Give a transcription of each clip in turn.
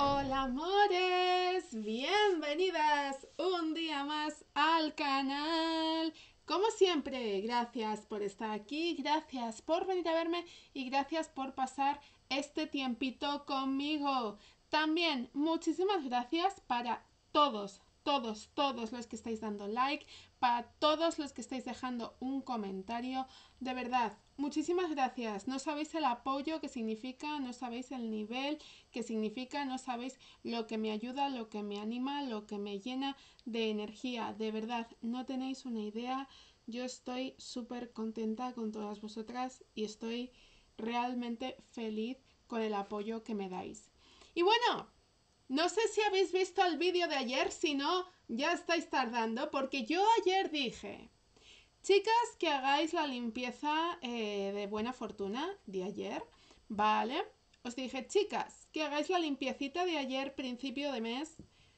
Hola amores, bienvenidas un día más al canal. Como siempre, gracias por estar aquí, gracias por venir a verme y gracias por pasar este tiempito conmigo. También muchísimas gracias para todos los que estáis dando like, para todos los que estáis dejando un comentario. De verdad, muchísimas gracias. No sabéis el apoyo que significa, no sabéis el nivel que significa, no sabéis lo que me ayuda, lo que me anima, lo que me llena de energía. De verdad, no tenéis una idea. Yo estoy súper contenta con todas vosotras y estoy realmente feliz con el apoyo que me dais. Y bueno, no sé si habéis visto el vídeo de ayer, si no, ya estáis tardando, porque yo ayer dije, chicas, que hagáis la limpieza de buena fortuna de ayer, ¿vale? Os dije, chicas, que hagáis la limpiecita de ayer, principio de mes.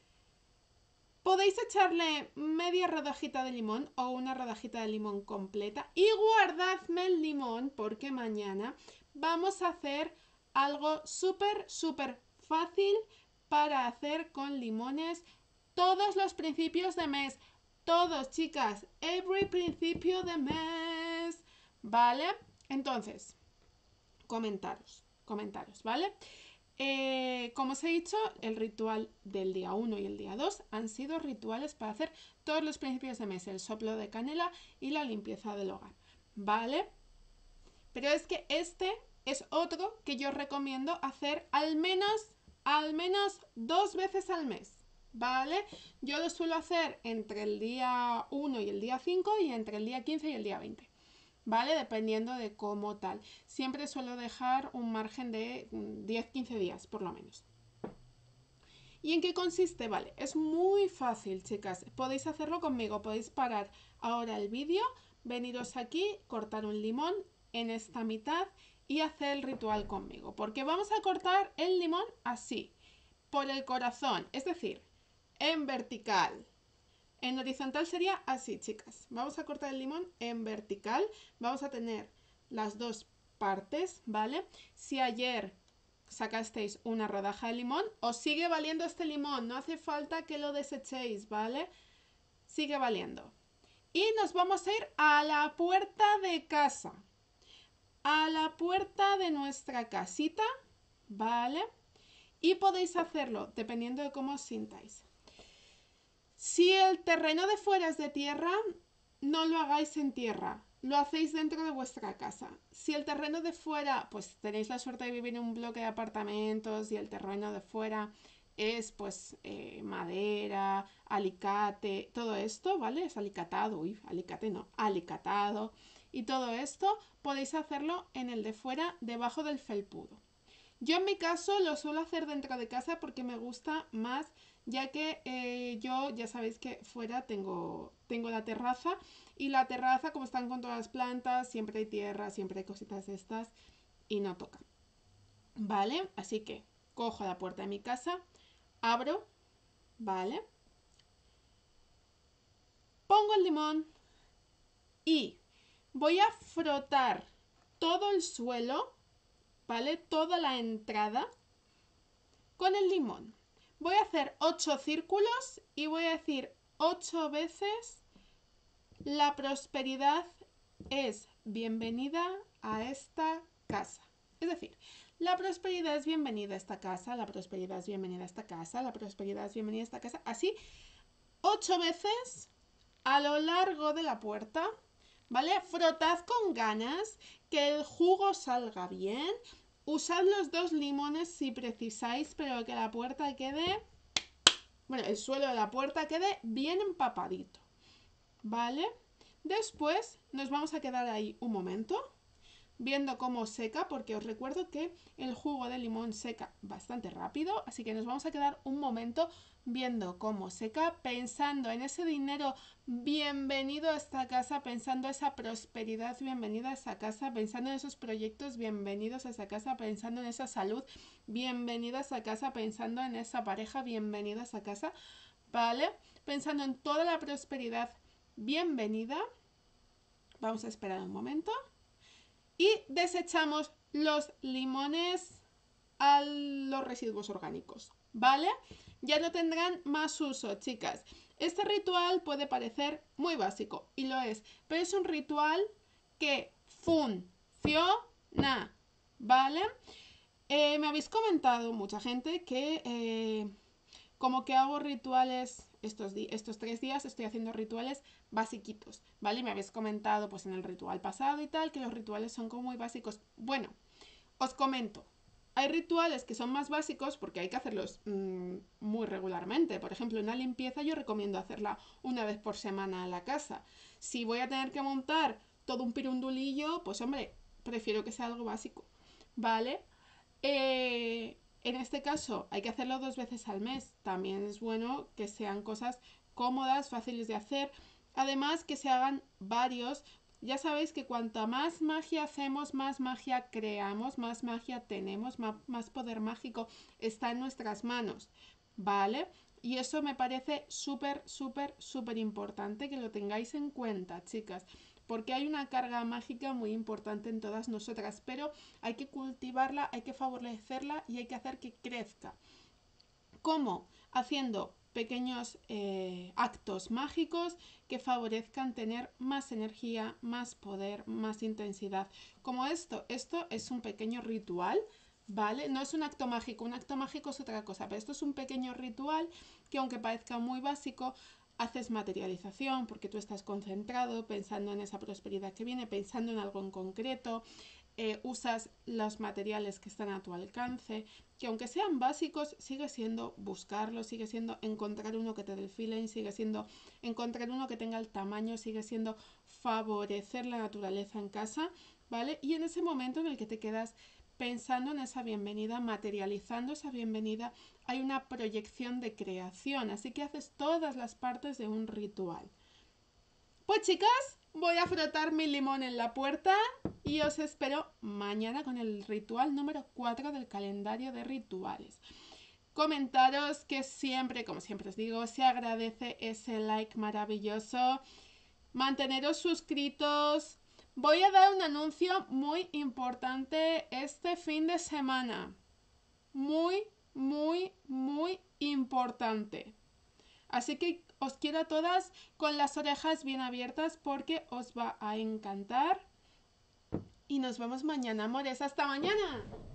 Podéis echarle media rodajita de limón o una rodajita de limón completa y guardadme el limón porque mañana vamos a hacer algo súper fácil para hacer con limones todos los principios de mes. Todos, chicas, every principio de mes. ¿Vale? Entonces, comentaros, ¿vale? Como os he dicho, el ritual del día 1 y el día 2 han sido rituales para hacer todos los principios de mes, el soplo de canela y la limpieza del hogar, ¿vale? Pero es que este es otro que yo recomiendo hacer al menos 2 veces al mes, ¿vale? Yo lo suelo hacer entre el día 1 y el día 5 y entre el día 15 y el día 20. ¿Vale? Dependiendo de cómo tal. Siempre suelo dejar un margen de 10-15 días, por lo menos. ¿Y en qué consiste? Vale, es muy fácil, chicas. Podéis hacerlo conmigo. Podéis parar ahora el vídeo, veniros aquí, cortar un limón en esta mitad y hacer el ritual conmigo. Porque vamos a cortar el limón así, por el corazón, es decir, en vertical. En horizontal sería así, chicas. Vamos a cortar el limón en vertical. Vamos a tener las dos partes, ¿vale? Si ayer sacasteis una rodaja de limón, os sigue valiendo este limón. No hace falta que lo desechéis, ¿vale? Sigue valiendo. Y nos vamos a ir a la puerta de casa. A la puerta de nuestra casita, ¿vale? Y podéis hacerlo dependiendo de cómo os sintáis. Si el terreno de fuera es de tierra, no lo hagáis en tierra, lo hacéis dentro de vuestra casa. Si el terreno de fuera, pues tenéis la suerte de vivir en un bloque de apartamentos y el terreno de fuera es pues madera, alicate, todo esto, ¿vale? Es alicatado, uy, alicate no, alicatado. Y todo esto podéis hacerlo en el de fuera, debajo del felpudo. Yo en mi caso lo suelo hacer dentro de casa porque me gusta más, ya que yo ya sabéis que fuera tengo la terraza y la terraza, como están con todas las plantas, siempre hay tierra, siempre hay cositas de estas y no toca. ¿Vale? Así que cojo la puerta de mi casa, abro, ¿vale? Pongo el limón y voy a frotar todo el suelo, ¿vale? Toda la entrada con el limón. Voy a hacer 8 círculos y voy a decir 8 veces la prosperidad es bienvenida a esta casa. Es decir, la prosperidad es bienvenida a esta casa, la prosperidad es bienvenida a esta casa, la prosperidad es bienvenida a esta casa. Así, 8 veces a lo largo de la puerta, ¿vale? Frotad con ganas, que el jugo salga bien. Usad los 2 limones si precisáis, pero que la puerta quede, bueno, el suelo de la puerta quede bien empapadito, ¿vale? Después nos vamos a quedar ahí un momento viendo cómo seca, porque os recuerdo que el jugo de limón seca bastante rápido, así que nos vamos a quedar un momento viendo cómo seca, pensando en ese dinero bienvenido a esta casa, pensando esa prosperidad bienvenida a esa casa, pensando en esos proyectos bienvenidos a esa casa, pensando en esa salud bienvenida a esa casa, pensando en esa pareja bienvenida a esa casa, ¿vale? Pensando en toda la prosperidad bienvenida. Vamos a esperar un momento y desechamos los limones a los residuos orgánicos, ¿vale? Ya no tendrán más uso, chicas. Este ritual puede parecer muy básico, y lo es, pero es un ritual que funciona, ¿vale? Me habéis comentado mucha gente que como que hago rituales estos 3 días, estoy haciendo rituales basiquitos, ¿vale? Y me habéis comentado pues en el ritual pasado y tal, que los rituales son como muy básicos. Bueno, os comento. Hay rituales que son más básicos porque hay que hacerlos muy regularmente. Por ejemplo, una limpieza yo recomiendo hacerla una vez por semana en la casa. Si voy a tener que montar todo un pirundulillo, pues hombre, prefiero que sea algo básico, ¿vale? En este caso hay que hacerlo 2 veces al mes. También es bueno que sean cosas cómodas, fáciles de hacer. Además que se hagan varios. Ya sabéis que cuanta más magia hacemos, más magia creamos, más magia tenemos, más poder mágico está en nuestras manos, ¿vale? Y eso me parece súper, súper, súper importante que lo tengáis en cuenta, chicas, porque hay una carga mágica muy importante en todas nosotras, pero hay que cultivarla, hay que favorecerla y hay que hacer que crezca. ¿Cómo? Haciendo pequeños actos mágicos que favorezcan tener más energía, más poder, más intensidad. Como esto es un pequeño ritual, ¿vale? No es un acto mágico es otra cosa, pero esto es un pequeño ritual que aunque parezca muy básico, haces materialización porque tú estás concentrado pensando en esa prosperidad que viene, pensando en algo en concreto, usas los materiales que están a tu alcance, que aunque sean básicos, sigue siendo buscarlos, sigue siendo encontrar uno que te dé el feeling, sigue siendo encontrar uno que tenga el tamaño, sigue siendo favorecer la naturaleza en casa, ¿vale? Y en ese momento en el que te quedas pensando en esa bienvenida, materializando esa bienvenida, hay una proyección de creación, así que haces todas las partes de un ritual. Pues chicas, voy a frotar mi limón en la puerta y os espero mañana con el ritual número 4 del calendario de rituales. Comentaros que siempre, como siempre os digo, se agradece ese like maravilloso. Manteneros suscritos. Voy a dar un anuncio muy importante este fin de semana. Muy, muy, muy importante. Así que os quiero a todas con las orejas bien abiertas porque os va a encantar. Y nos vemos mañana, amores. ¡Hasta mañana!